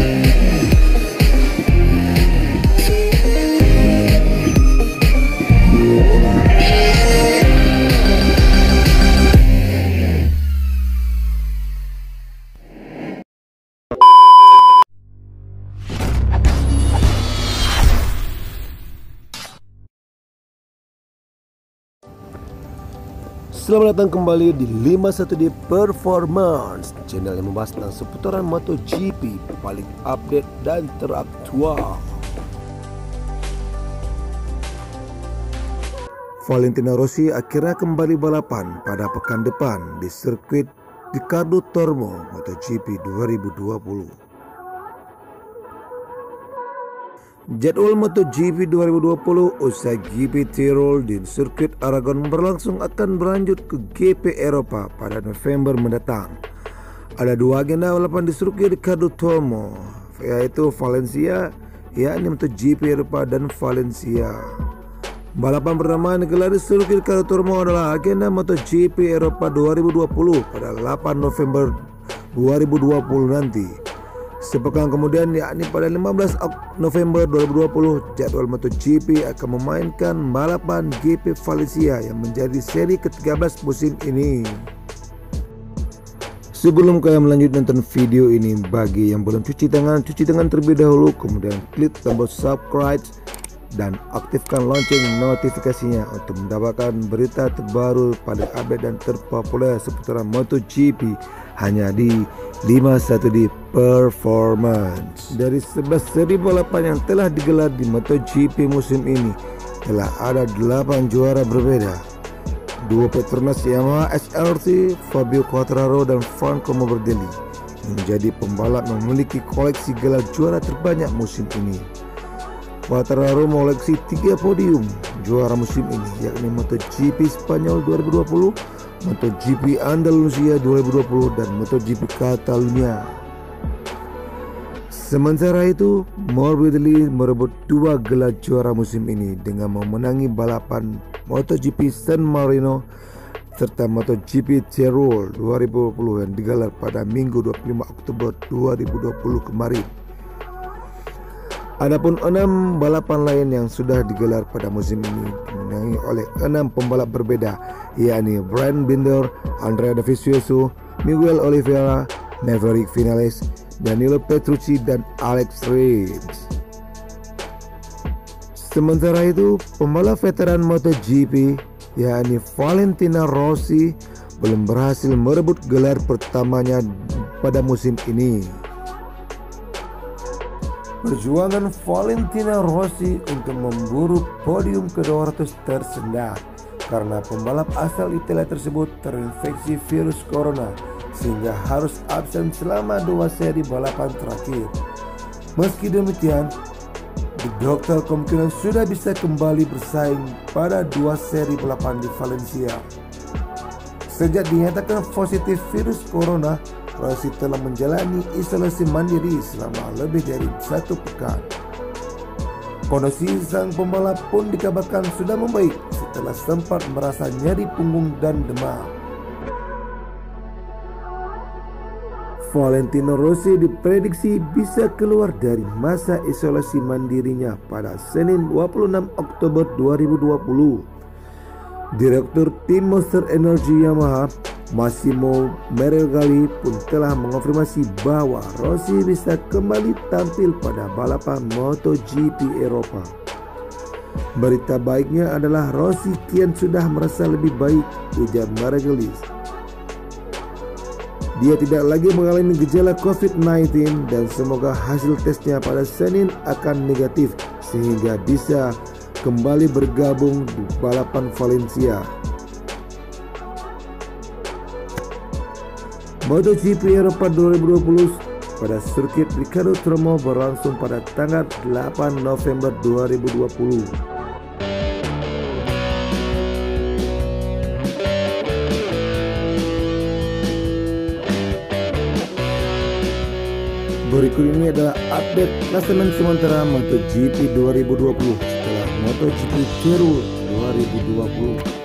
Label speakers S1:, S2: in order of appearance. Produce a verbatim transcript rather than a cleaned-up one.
S1: Selamat datang kembali di lima puluh satu D Performance, channel yang membahas tentang seputaran MotoGP paling update dan teraktual. Valentino Rossi akhirnya kembali balapan pada pekan depan di sirkuit Ketakutan MotoGP dua ribu dua puluh. Jadwal MotoGP dua ribu dua puluh usai G P Tirol di sirkuit Aragon berlangsung akan berlanjut ke G P Eropa pada November mendatang. Ada dua agenda balapan di sirkuit Ketakutan, yaitu Valencia, yakni MotoGP Eropa, dan Valencia. Balapan pertama yang digelar di sirkuit Ketakutan adalah agenda MotoGP Eropa dua ribu dua puluh pada delapan November dua ribu dua puluh nanti. Sepekan kemudian, yakni pada lima belas November dua ribu dua puluh, jadwal MotoGP akan memainkan balapan G P Valencia yang menjadi seri ke tiga belas musim ini. Sebelum kalian melanjut nonton video ini, bagi yang belum cuci tangan, cuci tangan terlebih dahulu, kemudian klik tombol subscribe dan aktifkan lonceng notifikasinya untuk mendapatkan berita terbaru paling update dan terpopuler seputaran MotoGP hanya di lima puluh satu D Performance. Dari sebelas seri balapan yang telah digelar di MotoGP musim ini, telah ada delapan juara berbeda. Dua Petronas Yamaha S L C, Fabio Quartararo dan Franco Morbidelli menjadi pembalap yang memiliki koleksi gelar juara terbanyak musim ini. Quartararo mengoleksi tiga podium juara musim ini, yakni MotoGP Spanyol dua ribu dua puluh, MotoGP Andalusia dua ribu dua puluh, dan MotoGP Catalunya. Sementara itu, Morbidelli merebut dua gelar juara musim ini dengan memenangi balapan MotoGP San Marino serta MotoGP Tirol dua ribu dua puluh yang digelar pada Minggu dua puluh lima Oktober dua ribu dua puluh kemarin. Adapun enam balapan lain yang sudah digelar pada musim ini dimenangi oleh enam pembalap berbeda, yakni Bryan Binder, Andrea Dovizioso, Miguel Oliveira, Maverick Vinales, Danilo Petrucci, dan Alex Rins. Sementara itu, pembalap veteran MotoGP, yakni Valentino Rossi, belum berhasil merebut gelar pertamanya pada musim ini. Perjuangan Valentino Rossi untuk memburu podium ke dua ratus tersendat karena pembalap asal Italia tersebut terinfeksi virus corona sehingga harus absen selama dua seri balapan terakhir. Meski demikian, dokter kemungkinan sudah bisa kembali bersaing pada dua seri balapan di Valencia. Sejak dinyatakan positif virus corona, Rossi telah menjalani isolasi mandiri selama lebih dari satu pekan. Kondisi sang pembalap pun dikabarkan sudah membaik setelah sempat merasa nyeri punggung dan demam. Valentino Rossi diprediksi bisa keluar dari masa isolasi mandirinya pada Senin dua puluh enam Oktober dua ribu dua puluh. Direktur tim Monster Energy Yamaha, Massimo Meregali, pun telah mengonfirmasi bahwa Rossi bisa kembali tampil pada balapan MotoGP Eropa. Berita baiknya adalah Rossi kian sudah merasa lebih baik, ujar Meregali. Dia tidak lagi mengalami gejala covid sembilan belas dan semoga hasil tesnya pada Senin akan negatif sehingga bisa kembali bergabung di balapan Valencia. MotoGP Eropa dua ribu dua puluh pada sirkuit Ricardo Tromo berlangsung pada tanggal delapan November dua ribu dua puluh. Berikut ini adalah update klasemen sementara MotoGP dua ribu dua puluh setelah MotoGP Tirol dua ribu dua puluh.